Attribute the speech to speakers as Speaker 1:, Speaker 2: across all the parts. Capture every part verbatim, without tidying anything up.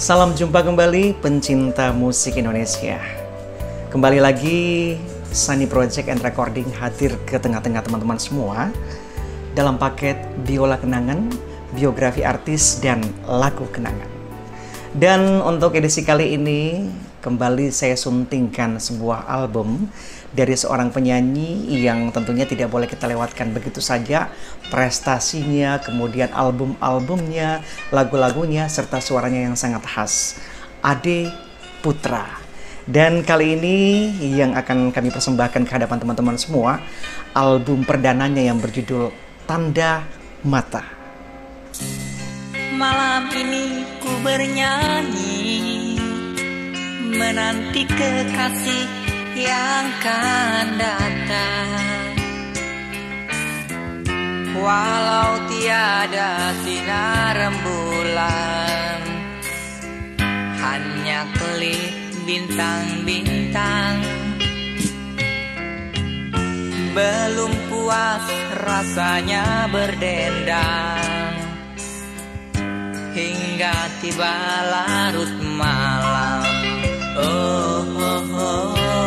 Speaker 1: Salam jumpa kembali pencinta musik Indonesia. Kembali lagi Sunny Project and Recording hadir ke tengah-tengah teman-teman semua dalam paket Biola Kenangan, biografi artis dan lagu kenangan. Dan untuk edisi kali ini kembali saya suntingkan sebuah album dari seorang penyanyi yang tentunya tidak boleh kita lewatkan begitu saja prestasinya, kemudian album-albumnya, lagu-lagunya, serta suaranya yang sangat khas. Ade Putra. Dan kali ini yang akan kami persembahkan ke hadapan teman-teman semua, album perdananya yang berjudul Tanda Mata.
Speaker 2: Malam ini ku bernyanyi, menanti kekasih yang akan datang. Walau tiada sinar rembulan, hanya kelip bintang-bintang. Belum puas rasanya berdendang, hingga tiba larut malam. Oh, oh, oh.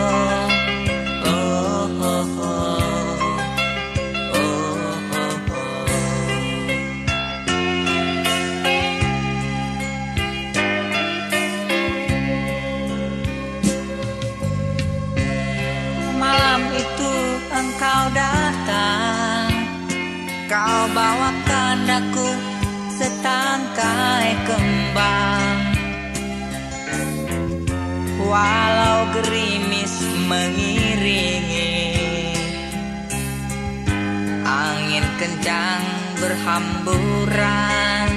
Speaker 2: Engkau datang, kau bawakan aku setangkai kembang. Walau gerimis mengiringi, angin kencang berhamburan.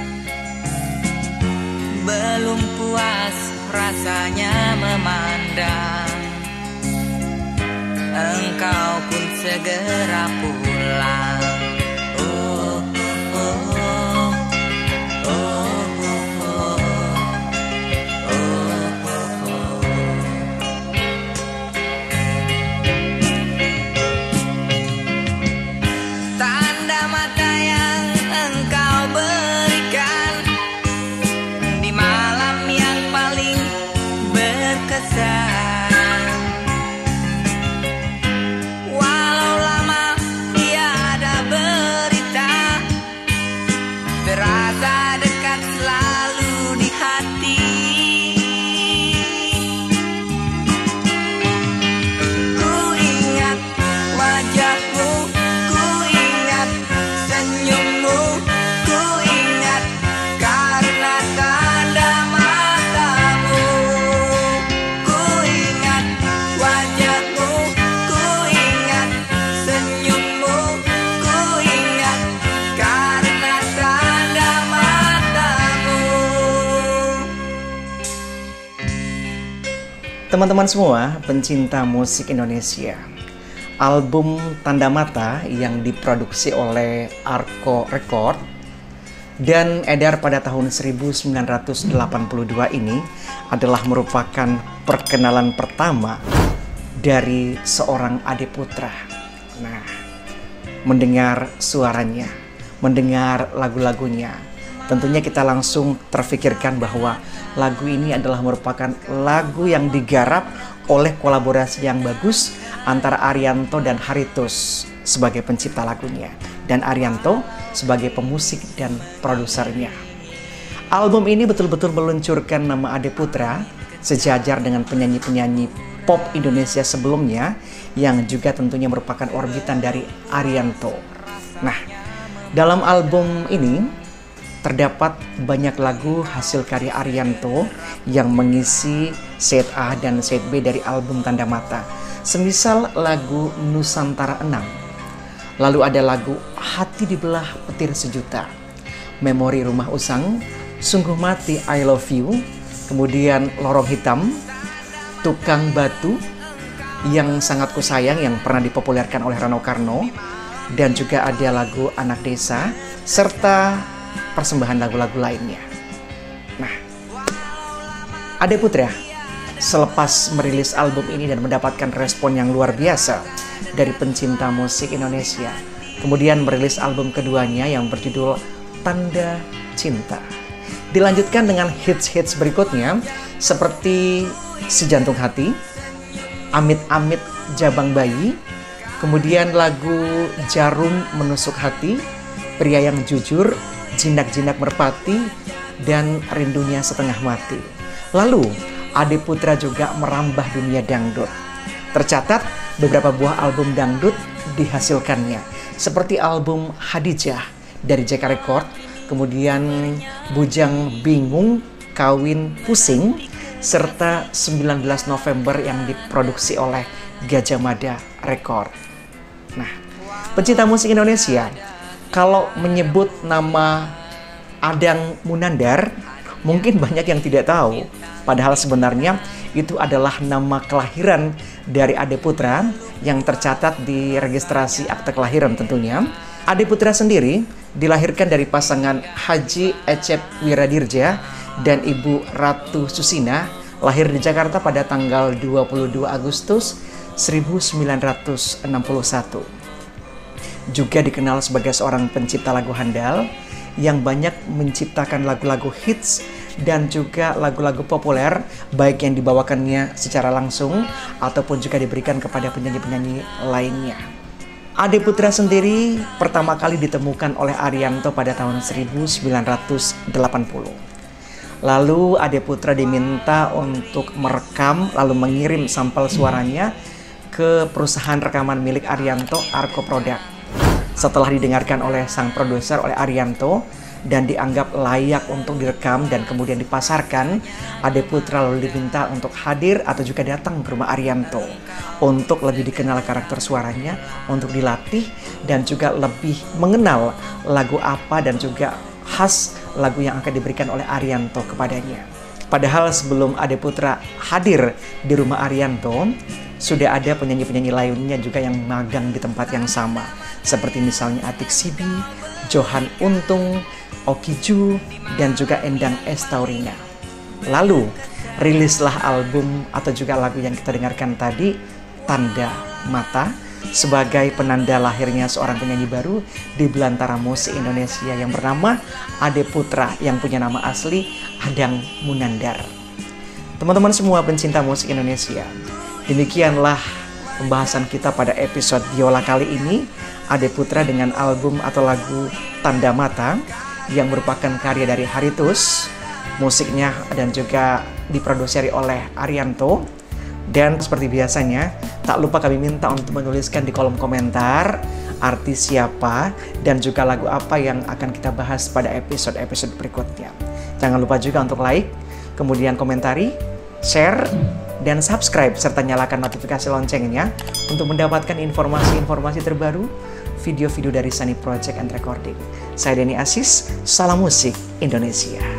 Speaker 2: Belum puas rasanya memandang, engkau pun segera pulang. Oh, oh, oh, oh, oh, oh, oh, oh. Tanda mata yang engkau berikan di malam yang paling berkesan. Terasa dekat selalu di hati. Ku ingat wajahmu, ku ingat senyummu, ku ingat karena tanda matamu. Ku ingat wajahmu, ku ingat senyummu, ku ingat karena
Speaker 1: teman-teman semua pencinta musik Indonesia, album Tanda Mata yang diproduksi oleh Arco Record dan edar pada tahun seribu sembilan ratus delapan puluh dua ini adalah merupakan perkenalan pertama dari seorang Ade Putra. Nah, mendengar suaranya, mendengar lagu-lagunya, tentunya kita langsung terfikirkan bahwa lagu ini adalah merupakan lagu yang digarap oleh kolaborasi yang bagus antara Arianto dan Haritus sebagai pencipta lagunya dan Arianto sebagai pemusik dan produsernya. Album ini betul-betul meluncurkan nama Ade Putra sejajar dengan penyanyi-penyanyi pop Indonesia sebelumnya yang juga tentunya merupakan orbitan dari Arianto. Nah, dalam album ini terdapat banyak lagu hasil karya Arianto yang mengisi side A dan side B dari album Tanda Mata. Semisal lagu Nusantara enam. Lalu ada lagu Hati Dibelah Petir Sejuta, Memori Rumah Usang, Sungguh Mati I Love You, kemudian Lorong Hitam, Tukang Batu, Yang Sangat Kusayang yang pernah dipopulerkan oleh Rano Karno, dan juga ada lagu Anak Desa, serta persembahan lagu-lagu lainnya. Nah, Ade Putra selepas merilis album ini dan mendapatkan respon yang luar biasa dari pencinta musik Indonesia, kemudian merilis album keduanya yang berjudul Tanda Cinta, Dilanjutkan dengan hits-hits berikutnya seperti Si Jantung Hati, Amit-Amit Jabang Bayi, kemudian lagu Jarum Menusuk Hati, Pria Yang Jujur, Jinak-Jinak Merpati, dan Rindunya Setengah Mati. Lalu Ade Putra juga merambah dunia dangdut. Tercatat beberapa buah album dangdut dihasilkannya, seperti album Hadijah dari J K Record, kemudian Bujang Bingung, Kawin Pusing, serta sembilan belas November yang diproduksi oleh Gajah Mada Record. Nah, pencinta musik Indonesia, kalau menyebut nama Adang Munandar, mungkin banyak yang tidak tahu. Padahal sebenarnya itu adalah nama kelahiran dari Ade Putra yang tercatat di registrasi akte kelahiran tentunya. Ade Putra sendiri dilahirkan dari pasangan Haji Ecep Wiradirja dan Ibu Ratu Susina, lahir di Jakarta pada tanggal dua puluh dua Agustus seribu sembilan ratus enam puluh satu. Juga dikenal sebagai seorang pencipta lagu handal yang banyak menciptakan lagu-lagu hits dan juga lagu-lagu populer, baik yang dibawakannya secara langsung ataupun juga diberikan kepada penyanyi-penyanyi lainnya. Ade Putra sendiri pertama kali ditemukan oleh Arianto pada tahun seribu sembilan ratus delapan puluh. Lalu Ade Putra diminta untuk merekam lalu mengirim sampel suaranya ke perusahaan rekaman milik Arianto, Arko Product. Setelah didengarkan oleh sang produser, oleh Arianto, dan dianggap layak untuk direkam dan kemudian dipasarkan, Ade Putra lalu diminta untuk hadir atau juga datang ke rumah Arianto untuk lebih dikenal karakter suaranya, untuk dilatih dan juga lebih mengenal lagu apa dan juga khas lagu yang akan diberikan oleh Arianto kepadanya. Padahal sebelum Ade Putra hadir di rumah Arianto, sudah ada penyanyi-penyanyi lainnya juga yang magang di tempat yang sama, seperti misalnya Atik Sibi, Johan Untung, Oki Ju, dan juga Endang Estaurina. Lalu rilislah album atau juga lagu yang kita dengarkan tadi, Tanda Mata, sebagai penanda lahirnya seorang penyanyi baru di belantara musik Indonesia yang bernama Ade Putra, yang punya nama asli Adang Munandar. Teman-teman semua pencinta musik Indonesia, demikianlah pembahasan kita pada episode Biola kali ini. Ade Putra dengan album atau lagu Tanda Mata yang merupakan karya dari Haritus, musiknya dan juga diproduksi oleh Arianto. Dan seperti biasanya, tak lupa kami minta untuk menuliskan di kolom komentar artis siapa dan juga lagu apa yang akan kita bahas pada episode-episode berikutnya. Jangan lupa juga untuk like, kemudian komentari, share, dan subscribe serta nyalakan notifikasi loncengnya untuk mendapatkan informasi-informasi terbaru, video-video dari Sunny Project and Recording. Saya Denny Aziz, salam musik Indonesia.